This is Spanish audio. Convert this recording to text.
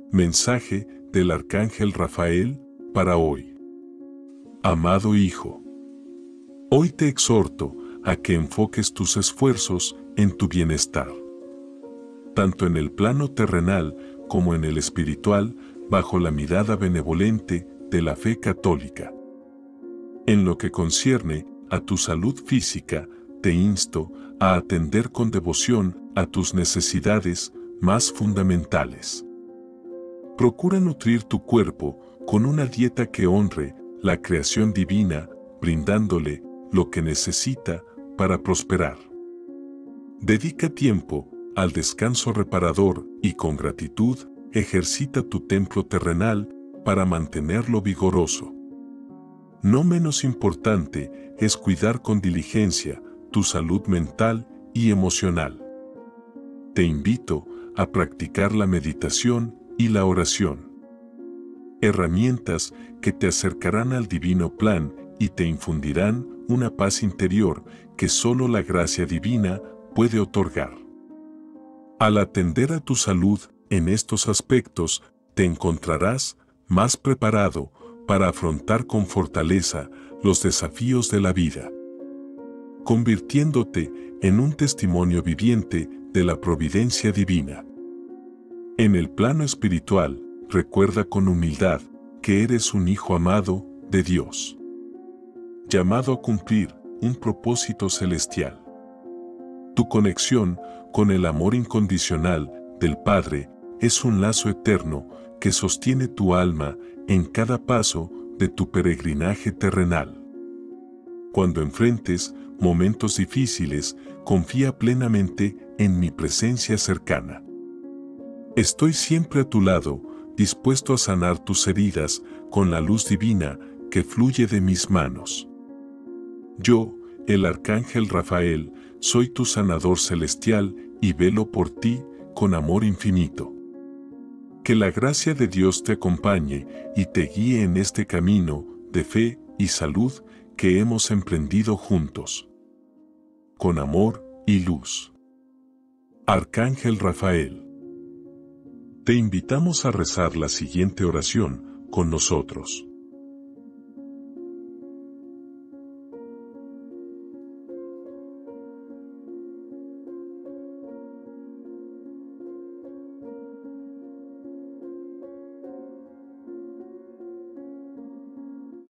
Mensaje del Arcángel Rafael para hoy. Amado Hijo, hoy te exhorto a que enfoques tus esfuerzos en tu bienestar, tanto en el plano terrenal como en el espiritual, bajo la mirada benevolente de la fe católica. En lo que concierne a tu salud física, te insto a atender con devoción a tus necesidades más fundamentales. Procura nutrir tu cuerpo con una dieta que honre la creación divina, brindándole lo que necesita para prosperar. Dedica tiempo al descanso reparador y con gratitud ejercita tu templo terrenal para mantenerlo vigoroso. No menos importante es cuidar con diligencia tu salud mental y emocional. Te invito a practicar la meditación y la oración. Herramientas que te acercarán al divino plan y te infundirán una paz interior que solo la gracia divina puede otorgar. Al atender a tu salud en estos aspectos, te encontrarás más preparado para afrontar con fortaleza los desafíos de la vida, convirtiéndote en un testimonio viviente de la providencia divina. En el plano espiritual, recuerda con humildad que eres un hijo amado de Dios, llamado a cumplir un propósito celestial. Tu conexión con el amor incondicional del Padre es un lazo eterno que sostiene tu alma en cada paso de tu peregrinaje terrenal. Cuando enfrentes momentos difíciles, confía plenamente en mi presencia cercana. Estoy siempre a tu lado, dispuesto a sanar tus heridas con la luz divina que fluye de mis manos. Yo, el Arcángel Rafael, soy tu sanador celestial y velo por ti con amor infinito. Que la gracia de Dios te acompañe y te guíe en este camino de fe y salud que hemos emprendido juntos. Con amor y luz. Arcángel Rafael. Te invitamos a rezar la siguiente oración con nosotros.